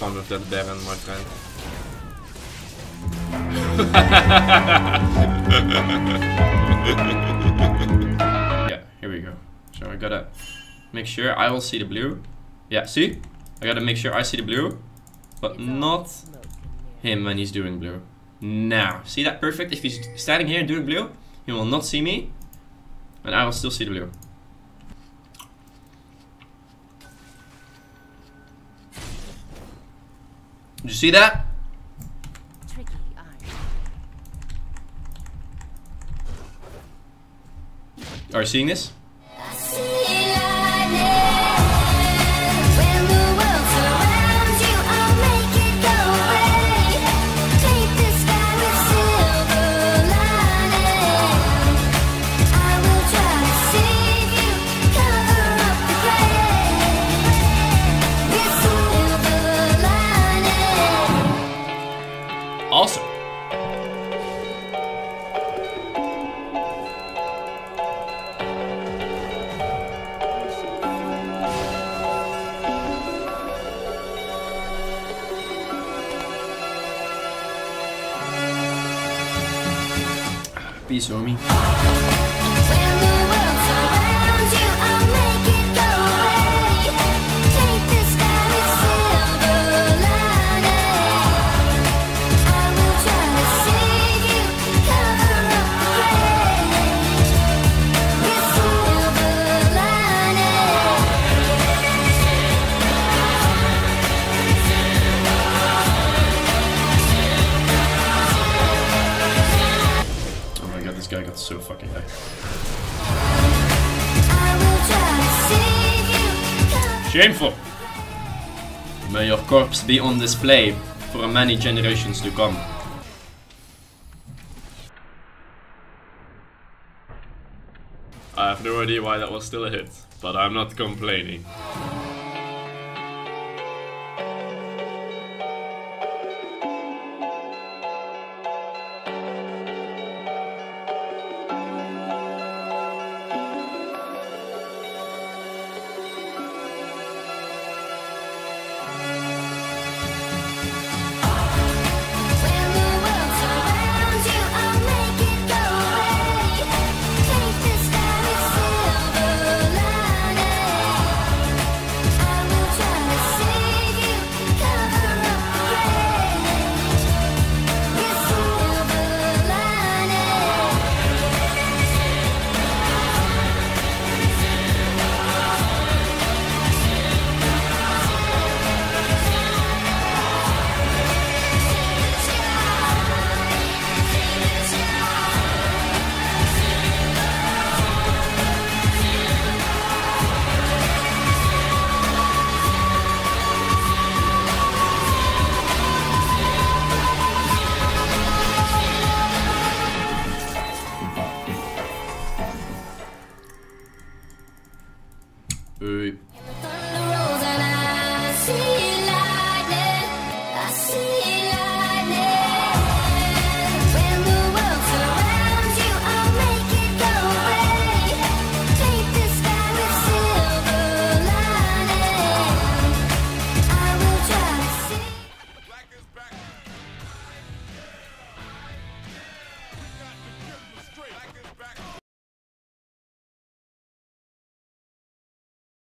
fun with that Baron, my friend. Yeah, here we go. So I gotta make sure I will see the blue. Yeah, see? I gotta make sure I see the blue, but not him when he's doing blue. Now, see that perfect? If he's standing here and doing blue, he will not see me, and I will still see the blue. Did you see that? Are you seeing this? Awesome. Peace, homie. This guy got so fucking high. Shameful! May your corpse be on display for many generations to come. I have no idea why that was still a hit, but I'm not complaining.